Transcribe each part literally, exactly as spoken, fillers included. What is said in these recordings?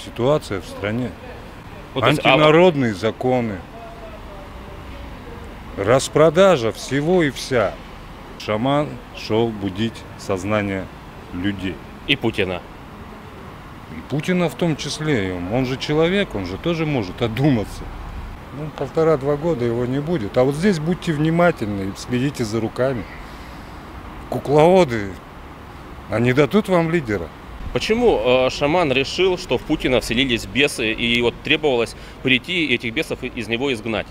Ситуация в стране. Вот, есть, Антинародные а... законы. Распродажа всего и вся. Шаман шел будить сознание людей. И Путина. И Путина в том числе. Он же человек, он же тоже может одуматься. Ну, полтора-два года его не будет. А вот здесь будьте внимательны и следите за руками. Кукловоды, они дадут вам лидера. Почему э, шаман решил, что в Путина вселились бесы, и вот требовалось прийти и этих бесов из него изгнать?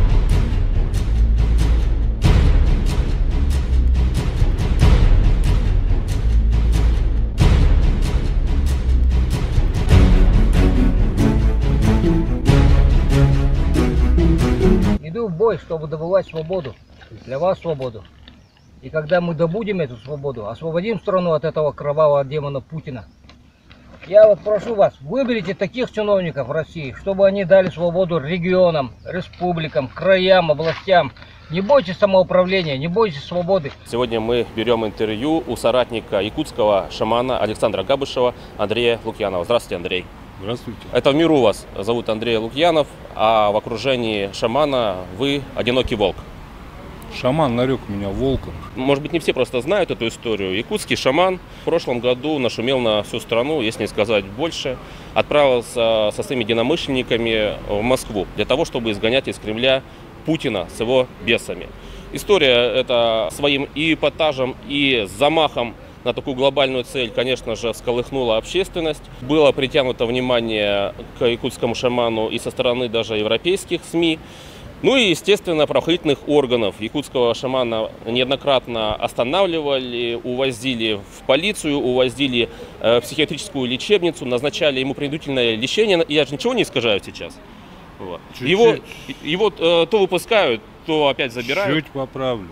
Иду в бой, чтобы добывать свободу, для вас свободу. И когда мы добудем эту свободу, освободим страну от этого кровавого демона Путина, я вот прошу вас, выберите таких чиновников в России, чтобы они дали свободу регионам, республикам, краям, областям. Не бойтесь самоуправления, не бойтесь свободы. Сегодня мы берем интервью у соратника якутского шамана Александра Габышева Андрея Лукьянова. Здравствуйте, Андрей. Здравствуйте. Это в миру вас зовут Андрей Лукьянов, а в окружении шамана вы одинокий волк. Шаман нарек меня волком. Может быть, не все просто знают эту историю. Якутский шаман в прошлом году нашумел на всю страну, если не сказать больше, отправился со своими единомышленниками в Москву для того, чтобы изгонять из Кремля Путина с его бесами. История эта своим и эпатажем, и замахом на такую глобальную цель, конечно же, всколыхнула общественность. Было притянуто внимание к якутскому шаману и со стороны даже европейских СМИ. Ну и, естественно, правоохранительных органов. Якутского шамана неоднократно останавливали, увозили в полицию, увозили э, в психиатрическую лечебницу, назначали ему принудительное лечение. Я же ничего не искажаю сейчас. Вот. Его, его э, то выпускают, то опять забирают. Чуть поправлю.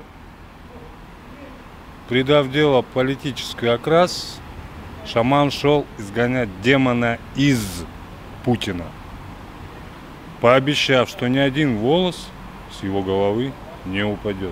Придав дело политический окрас, шаман шел изгонять демона из Путина, пообещав, что ни один волос с его головы не упадет.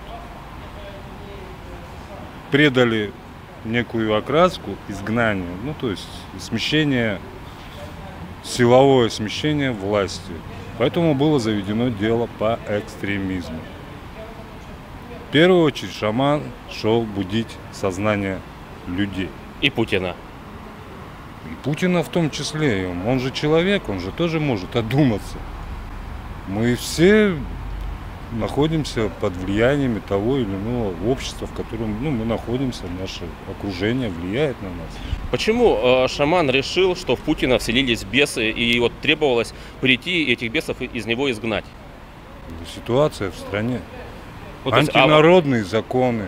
Предали некую окраску изгнания, ну то есть смещение, силовое смещение власти. Поэтому было заведено дело по экстремизму. В первую очередь шаман шел будить сознание людей. И Путина. И Путина в том числе. Он же человек, он же тоже может одуматься. Мы все находимся под влиянием того или иного общества, в котором ну, мы находимся, наше окружение влияет на нас. Почему э, шаман решил, что в Путина вселились бесы, и вот требовалось прийти и этих бесов из него изгнать? Ситуация в стране. Вот, антинародные есть, а... законы.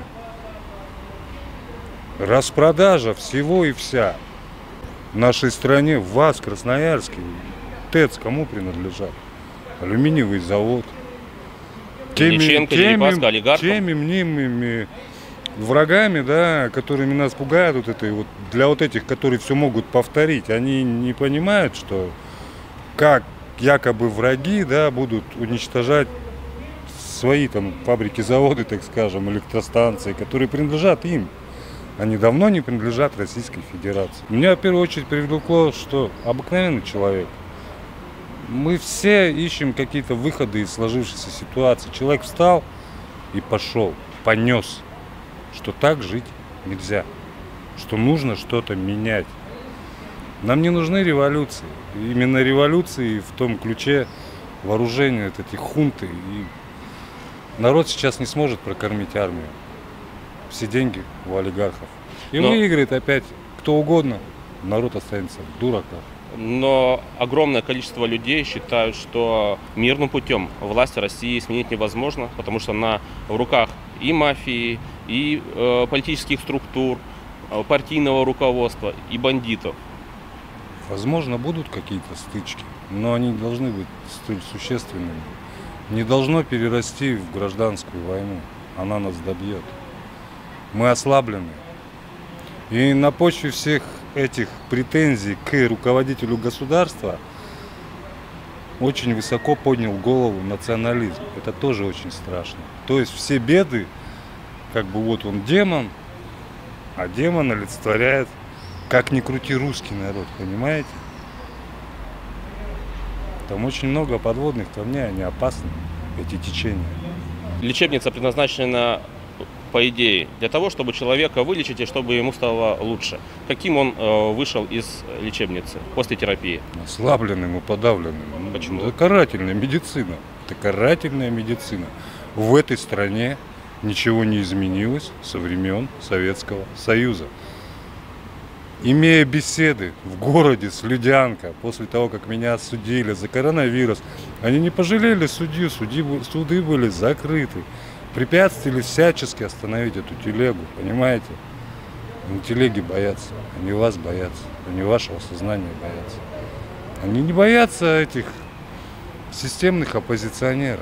Распродажа всего и вся. В нашей стране, в вас, Красноярске, ТЭЦ кому принадлежат? Алюминиевый завод. Теми, теми, теми мнимыми врагами, да, которыми нас пугают, вот этой, вот, для вот этих, которые все могут повторить, они не понимают, что как якобы враги, да, будут уничтожать свои там фабрики, заводы, так скажем, электростанции, которые принадлежат им. Они давно не принадлежат Российской Федерации. Меня в первую очередь привлекло, что обыкновенный человек. Мы все ищем какие-то выходы из сложившейся ситуации. Человек встал и пошел, понес, что так жить нельзя, что нужно что-то менять. Нам не нужны революции. Именно революции в том ключе вооружения вот эти хунты. И народ сейчас не сможет прокормить армию. Все деньги у олигархов. И Но... выиграет опять кто угодно, народ останется в дураках. Но огромное количество людей считают, что мирным путем власть России сменить невозможно, потому что она в руках и мафии, и э, политических структур, э, партийного руководства, и бандитов. Возможно, будут какие-то стычки, но они должны быть столь существенными. Не должно перерасти в гражданскую войну. Она нас добьет. Мы ослаблены. И на почве всех этих претензий к руководителю государства очень высоко поднял голову национализм. Это тоже очень страшно. То есть все беды, как бы вот он демон, а демон олицетворяет, как ни крути, русский народ, понимаете? Там очень много подводных камней, они опасны, эти течения. Лечебница предназначена, по идее, для того, чтобы человека вылечить и чтобы ему стало лучше. Каким он э, вышел из лечебницы после терапии? Ослабленным и подавленным. Почему? Это карательная медицина. Это карательная медицина. В этой стране ничего не изменилось со времен Советского Союза. Имея беседы в городе с Людянка, после того, как меня осудили за коронавирус, они не пожалели судью, судьи, суды были закрыты. Препятствовали всячески остановить эту телегу, понимаете? Они телеги боятся, они вас боятся, они вашего сознания боятся. Они не боятся этих системных оппозиционеров.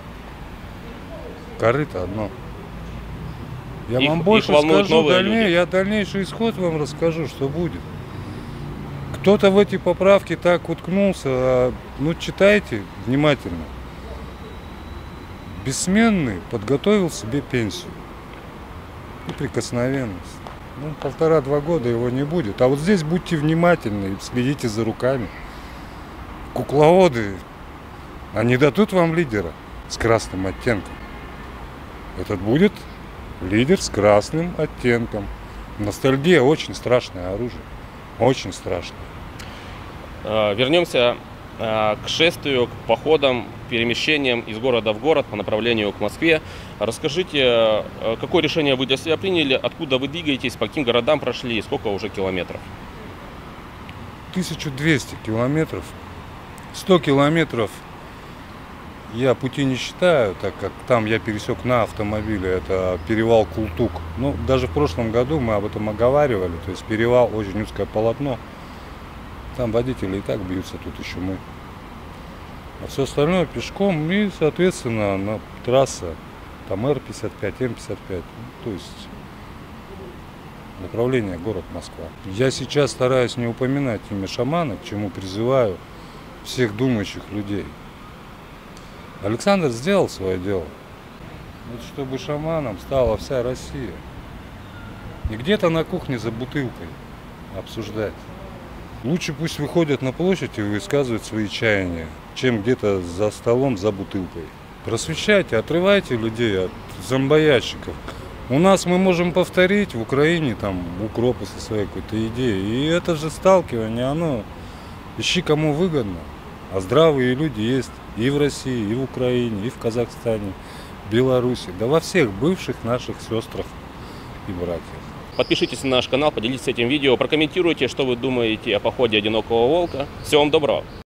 Корыто одно. Я их, вам больше их скажу, дальнее, люди. я дальнейший исход вам расскажу, что будет. Кто-то в эти поправки так уткнулся, а, ну читайте внимательно. Бессменный подготовил себе пенсию и прикосновенность. Ну, полтора-два года его не будет. А вот здесь будьте внимательны и следите за руками. Кукловоды, они дадут вам лидера с красным оттенком. Этот будет лидер с красным оттенком. Ностальгия очень страшное оружие. Очень страшное. Вернемся к шествию, к походам, перемещениям из города в город по направлению к Москве. Расскажите, какое решение вы для себя приняли, откуда вы двигаетесь, по каким городам прошли и сколько уже километров? тысяча двести километров. сто километров я пути не считаю, так как там я пересек на автомобиле, это перевал Култук. Ну, даже в прошлом году мы об этом оговаривали, то есть перевал, очень узкое полотно. Там водители и так бьются, тут еще мы. А все остальное пешком и, соответственно, на трасса, там Эр пятьдесят пять, Эм пятьдесят пять, ну, то есть направление город Москва. Я сейчас стараюсь не упоминать имя шамана, к чему призываю всех думающих людей. Александр сделал свое дело, вот чтобы шаманом стала вся Россия. Не где-то на кухне за бутылкой обсуждать. Лучше пусть выходят на площадь и высказывают свои чаяния, чем где-то за столом за бутылкой. Просвещайте, отрывайте людей от зомбоящиков. У нас мы можем повторить в Украине там укропы со своей какой-то идеей. И это же сталкивание, оно ищи кому выгодно. А здравые люди есть и в России, и в Украине, и в Казахстане, в Беларуси, да во всех бывших наших сестрах и братьях. Подпишитесь на наш канал, поделитесь этим видео, прокомментируйте, что вы думаете о походе одинокого волка. Всего вам доброго!